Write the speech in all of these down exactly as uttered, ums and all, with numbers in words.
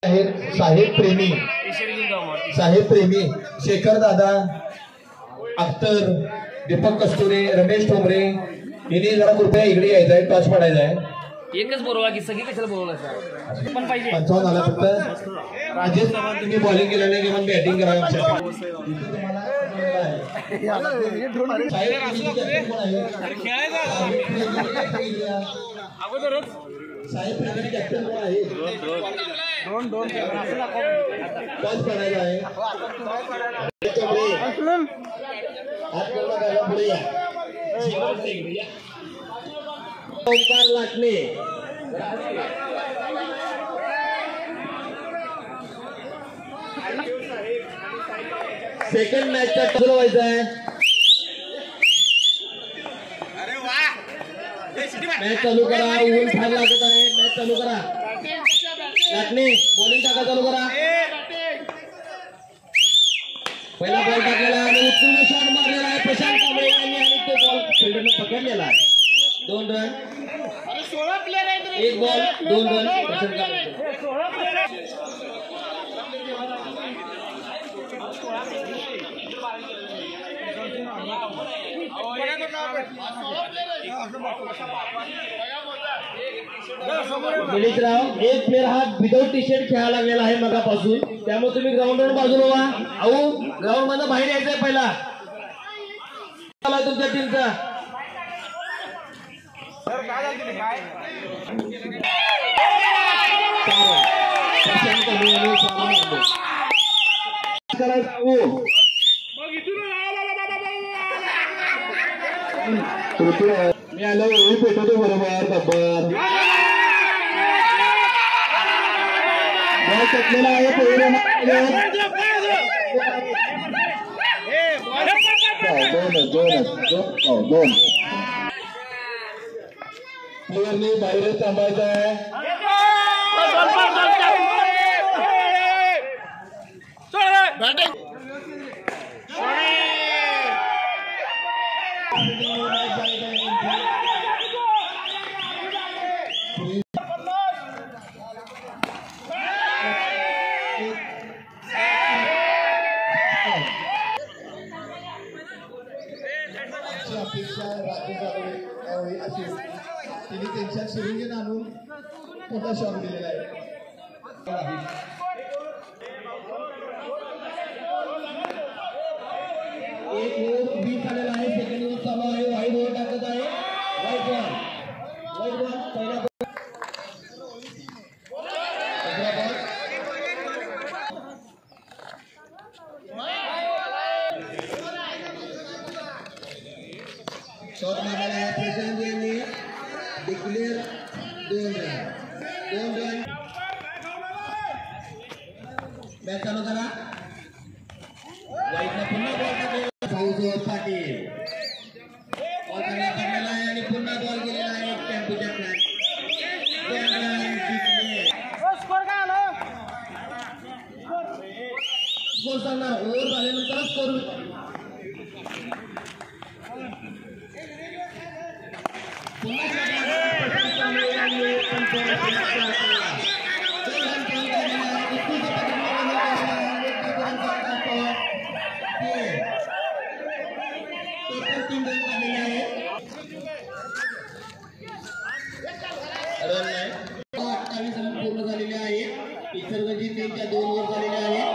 साहेब प्रेमी साहेब प्रेमी शेखर दादा अख्तर दीपक कस्तुरे रमेश ठोंबरे यांनी जरा कृपया इकडे यायचं आहे टॉस पडायचा आहे एकच बोलवा की सगळी कशाला बोलवलं पण पाहिजे पंचावन्न आला फक्त राजेश चव्हाण तुम्ही बॉलिंग केलं नाही किंवा बॅटिंग करावं साहेब प्रेमी कॅप्टन कोण आहे दोन दोन टॉस पडायचा आहे पुढे या ओंकार लाटणे सेकंड मॅच चा चालू व्हायचा आहे मॅच चालू करा ऊन फार लागत आहे मॅच चालू करा लाटणे बॉलिंग टाका चालू करा पहिला बॉल टाकलेला आणि उत्तम शॉट मारलेला आहे प्रशांत कांबळे यांनी आणि तो बॉल फिल्डरने पकडलेला आहे दोन रन एक बॉल दोन रन प्रशांत कांबळे निलेशराव एक प्लेअर हा विदाउट टी शर्ट खेळायला लागलेला आहे मगापासून त्यामुळे तुम्ही ग्राउंडवर बाजूला व्हा अहो ग्राउंड मधून बाहेर यायचंय पहिला तुमच्या टीमचा मी आलो पेटवतो बरोबर बरोबर टकलेला आहे दोन दोन दोन प्लेअरने बाहेर थांबायचं आहे अपेक्षा रात्री असेल तिने त्यांच्या सिरिंजन आणून मोठा शॉट दिलेला आहे एक ओव्हर बीस आलेला आहे सेकंड ओव्हर चालू आहे वाईड ओव्हर टाकत आहे वाईड बॉल वाईड बॉल पहिला शॉट मारलेला आहे प्रशांत यांनी डिक्लेअर दोन रन दोन रन मॅच चालू करा वाईटला पुन्हा बॉल टाकलेला भाऊजोर पाटील बॉल टाकलेला आहे आणि पुन्हा बॉल गेलेला आहे टेम्पोच्या फ्लॅट दोन रन जिंकले स्कोर काय आला स्कोर सांगणार ओव्हर झाल्यानंतरच स्कोर अठ्ठावीस रन पूर्ण झालेले आहे इचलकरंजी टीमच्या दोन ओव्हर झालेले आहे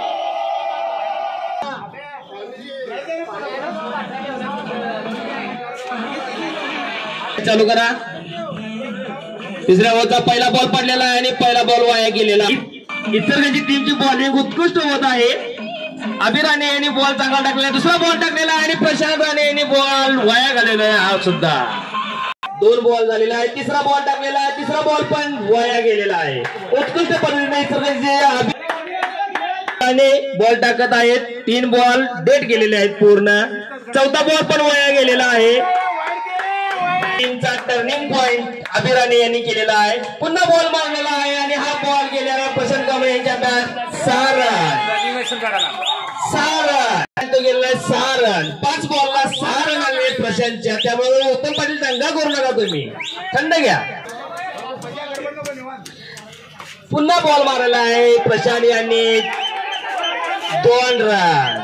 चालू करा तिसऱ्या ओव्हरचा पहिला बॉल पडलेला आहे आणि पहिला बॉल वाया गेलेला इचलकरंजी टीमची बॉलिंग उत्कृष्ट होत आहे अभि राणे यांनी बॉल चांगला टाकलेला दुसरा बॉल टाकलेला आणि प्रशांत राणे यांनी बॉल वाया घालेला आहे हा सुद्धा दोन बॉल झालेला आहे तिसरा बॉल टाकलेला आहे तिसरा बॉल पण वाया गेलेला आहे उत्कृष्ट पद्धतीने इचलकरंजी बॉल टाकत आहेत तीन बॉल डेट गेलेले आहेत पूर्ण चौथा बॉल पण वाया गेलेला आहे टीमचा टर्निंग पॉइंट अभि राणे यांनी केलेला आहे पुन्हा बॉल मारलेला आहे आणि हा बॉल गेलेला प्रशांत कांबळे यांच्या बॅट सहा रन सहा रन तो गेलेला आहे सहा रन पाच बॉलला सहा रन आले प्रशांतच्या त्यामुळे उत्तम पाटील दंगा करू नका तुम्ही थंड घ्या पुन्हा बॉल मारलेला आहे प्रशांत यांनी दोन रन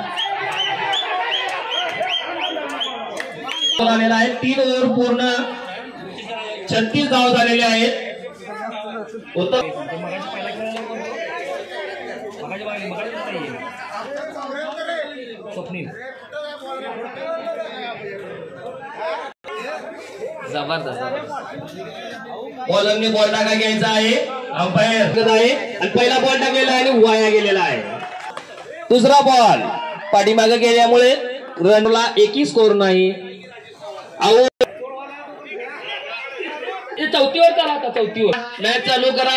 आलेला आहे. तीन ओव्हर पूर्ण छत्तीस धाव झालेले आहेत. जबरदस्त बॉलरने बॉल टाका घ्यायचा आहे. अंपायर आहे आणि पहिला बॉल टाकलेला आहे आणि वाया गेलेला आहे. दुसरा बॉल पाठीमागे गेल्यामुळे रनला एकही स्कोर नाही. आऊट. चौथीवर चला आता चौथीवर मॅच चालू करा.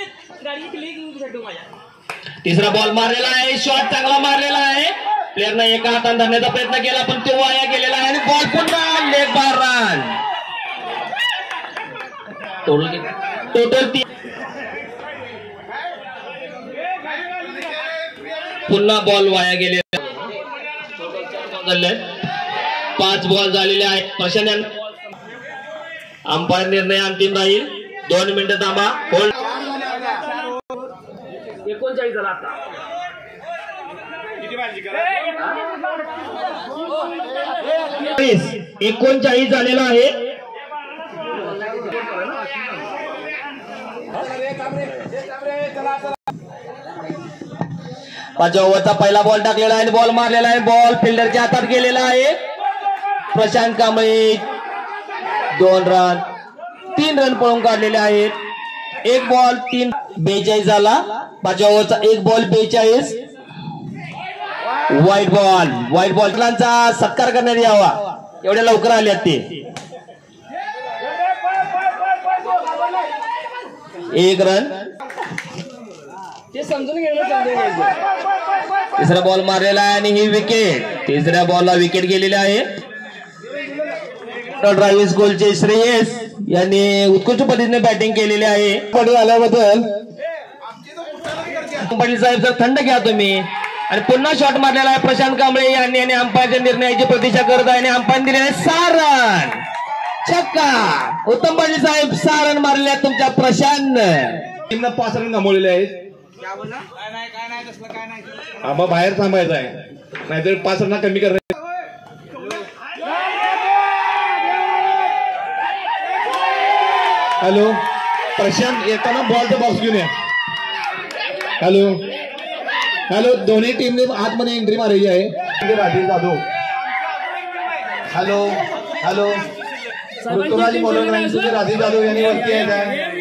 तिसरा बॉल मारलेला आहे. शॉट चांगला मारलेला आहे. प्लेअरने एका हाताने धरण्याचा प्रयत्न केला पण तो वाया गेलेला आहे आणि बॉल पुन्हा लेग बार रन. टोटल तीन. पुन्हा बॉल वाया गेलेला. पाच बॉल झालेले आहेत. प्रशांत अंपायर निर्णय अंतिम राहील. दोन मिनिटं थांबा. होल्ड. एकोणचाळीस झाला आता. एकोणचाळीस झालेला आहे. पाचव्या ओव्हरचा पहिला बॉल टाकलेला आहे. बॉल मारलेला आहे. बॉल फिल्डरच्या हातात गेलेला आहे. प्रशांत कांबळे दोन रन. तीन रन पळून काढलेले आहेत. एक बॉल तीन. बेचाळीस झाला. पाचव्या ओव्हरचा एक बॉल बेचाळीस. White ball. व्हाईट बॉलरांचा सत्कार करण्यात यावा. एवढ्या लवकर आल्यात ते. एक रन. ते समजून घ्यायला. तिसरा बॉल मारलेला आहे आणि ही विकेट. तिसऱ्या बॉलला विकेट गेलेली आहे. ड्रायव्हिंग स्कूलचे श्रेयस यांनी उत्कृष्ट पद्धतीने बॅटिंग केलेली आहे. पडून आल्याबद्दल पाटील साहेब जर थंड घ्या तुम्ही. आणि पुन्हा शॉट मारलेला आहे प्रशांत कांबळे यांनी आणि अंपायरच्या निर्णयाची प्रतीक्षा करत आहे आणि अंपायर दिलेला आहे सहा रन. छक्का. उत्तम पाटील साहेब सहा रन मारले आहेत तुमच्या प्रशांत. टीमनं पाच रन गमावलेले आहेत. आबा बाहेर थांबायचं आहे नाहीतर पाच रन कमी कर. हॅलो प्रशांत येताना बॉलचा बॉक्स घेऊन या. हॅलो हॅलो दोन्ही टीमने आतमध्ये एंट्री मारायची आहे. राजीव जाधव. हॅलो हॅलो ऋतुराज बोलून राजीव जाधव यांनी वरती यायचं आहे.